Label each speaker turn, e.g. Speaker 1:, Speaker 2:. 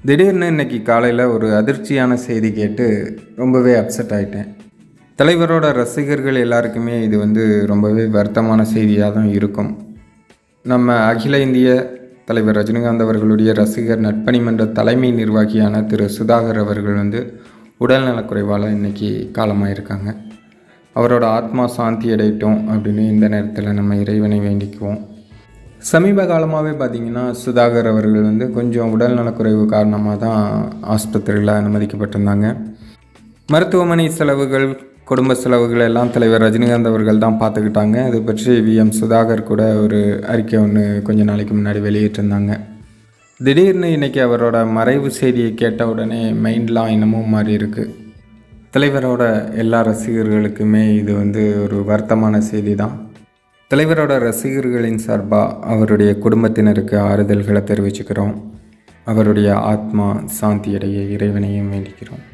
Speaker 1: திடீர்னு இன்றைக்கி காலையில் ஒரு அதிர்ச்சியான செய்தி கேட்டு ரொம்பவே அப்செட் ஆகிட்டேன். தலைவரோட ரசிகர்கள் எல்லாருக்குமே இது ரொம்பவே வருத்தமான செய்தியாக தான் இருக்கும். நம்ம அகில இந்திய தலைவர் ரஜினிகாந்த் அவர்களுடைய ரசிகர் நட்பணி மன்ற தலைமை நிர்வாகியான திரு சுதாகர் அவர்கள் உடல்நலக்குறைவால் இன்றைக்கி காலமாயிருக்காங்க. அவரோட ஆத்மா சாந்தி அடையட்டும் அப்படின்னு இந்த நேரத்தில் நம்ம இறைவனை வேண்டிக்குவோம். சமீப காலமாகவே பார்த்திங்கன்னா சுதாகர் அவர்கள் கொஞ்சம் உடல்நலக்குறைவு காரணமாக தான் ஆஸ்பத்திரியில் அனுமதிக்கப்பட்டிருந்தாங்க. மருத்துவமனை செலவுகள், குடும்ப செலவுகள் எல்லாம் தலைவர் ரஜினிகாந்த் அவர்கள் தான் பார்த்துக்கிட்டாங்க. அது பற்றி விஎம் சுதாகர் கூட ஒரு அறிக்கை கொஞ்ச நாளைக்கு முன்னாடி வெளியிட்டிருந்தாங்க. திடீர்னு இன்றைக்கி அவரோட மறைவு செய்தியை கேட்ட உடனே மைண்ட்லாம் இன்னமும் மாறி இருக்குது. தலைவரோட எல்லா ரசிகர்களுக்குமே இது ஒரு வருத்தமான செய்தி தான். தலைவரோட ரசிகர்களின் சார்பாக அவருடைய குடும்பத்தினருக்கு ஆறுதல்களை தெரிவிச்சுக்கிறோம். அவருடைய ஆத்மா சாந்தியடைய இறைவனையும் வேண்டிக்கிறோம்.